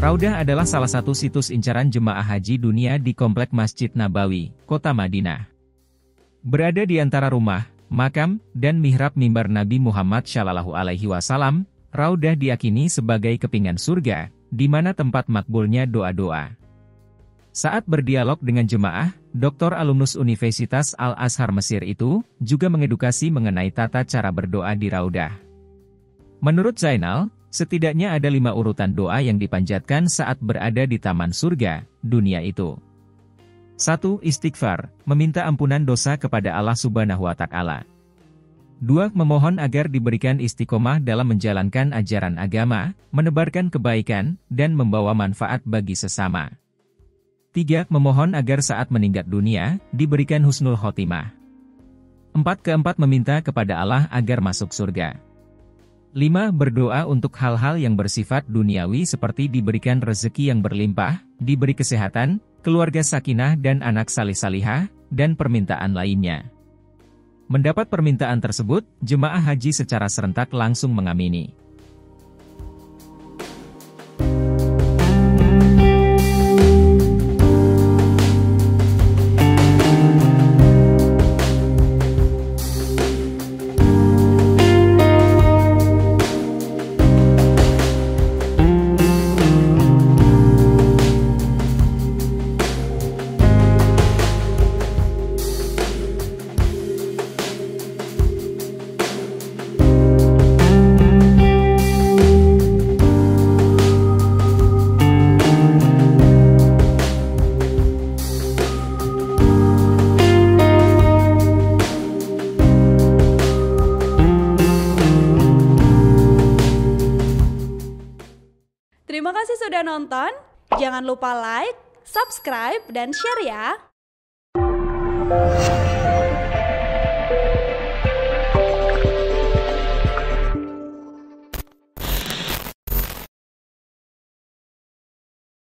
Raudah adalah salah satu situs incaran jemaah haji dunia di Komplek Masjid Nabawi, Kota Madinah. Berada di antara rumah, makam, dan mihrab mimbar Nabi Muhammad SAW, Raudah diyakini sebagai kepingan surga, di mana tempat makbulnya doa-doa. Saat berdialog dengan jemaah, Dr. alumnus Universitas Al-Azhar Mesir itu juga mengedukasi mengenai tata cara berdoa di Raudah. Menurut Zainal, setidaknya ada 5 urutan doa yang dipanjatkan saat berada di taman surga, dunia itu. 1. Istighfar, meminta ampunan dosa kepada Allah Subhanahu wa Ta'ala. 2. Memohon agar diberikan istiqomah dalam menjalankan ajaran agama, menebarkan kebaikan, dan membawa manfaat bagi sesama. 3. Memohon agar saat meninggal dunia, diberikan husnul khotimah. 4. Meminta kepada Allah agar masuk surga. 5. Berdoa untuk hal-hal yang bersifat duniawi seperti diberikan rezeki yang berlimpah, diberi kesehatan, keluarga sakinah dan anak salih-salihah, dan permintaan lainnya. Mendapat permintaan tersebut, jemaah haji secara serentak langsung mengamini. Terima kasih sudah nonton, jangan lupa like, subscribe, dan share ya!